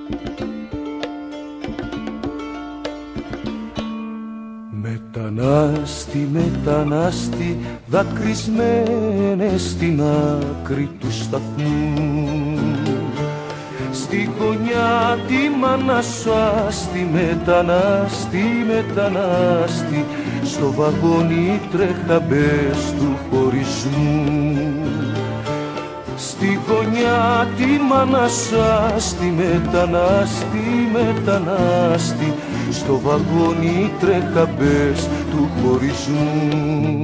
Μετανάστη, μετανάστη, δακρυσμένες στην άκρη του σταθμού, στη γωνιά τη μάνα σου άστη, μετανάστη, μετανάστη, στο βαγόνι τρέχα μπες του χωρισμού. Στη γωνιά τη μάνα σου άστη, μετανάστη, μετανάστη, στο βαγόνι τρέχα μπες του χωρισμού.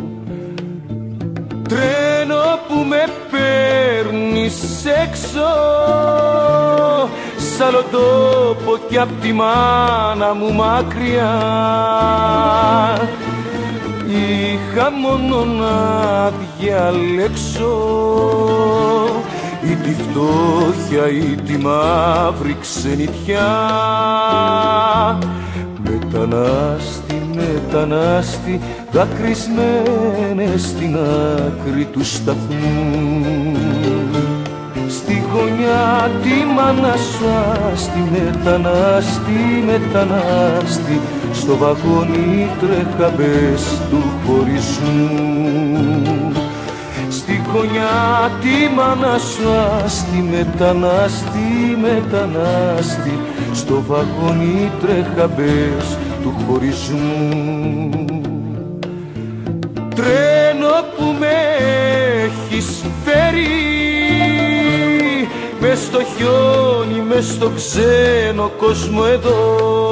Τρένο που με παίρνεις έξω, σ' άλλο τόπο κι απ' τη μάνα μου μακριά, είχα μόνο να διαλέξω ή τη φτώχεια ή τη μαύρη ξενιτιά. Μετανάστη, μετανάστη, δακρυσμένες στην άκρη του σταθμού, στη γωνιά τη μάνα σου άστη, μετανάστη, μετανάστη, στο βαγόνι τρέχα μπες του χωρισμού. Στη γωνιά τη μάνα σου άστη, μετανάστη, μετανάστη, στο βαγόνι τρέχα μπες του χωρισμού. Τρένο που με έχεις φέρει μες στο χιόνι, μες στο ξένο κόσμο εδώ,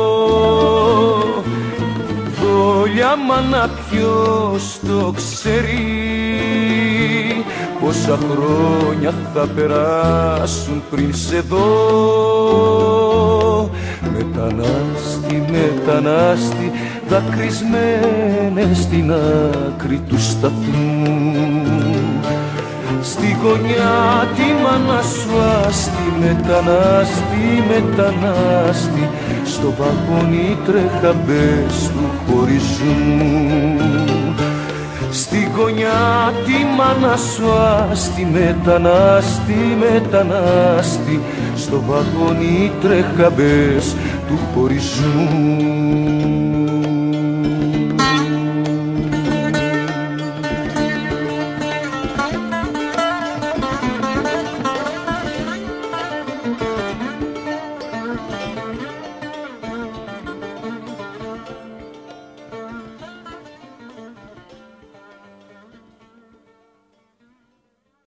δόλια μάνα ποιος το ξέρει, πόσα χρόνια θα περάσουν πριν σε δω. Μετανάστη, μετανάστη, δακρυσμένες στην άκρη του σταθμού, στη γωνιά τη μάνα σου άστη, μετανάστη, μετανάστη, στο βαγόνι τρέχα μπες του χωρισμού. Στη γωνιά τη μάνα σου άστη, μετανάστη, μετανάστη, στο βαγόνι τρέχα μπες του χωρισμού.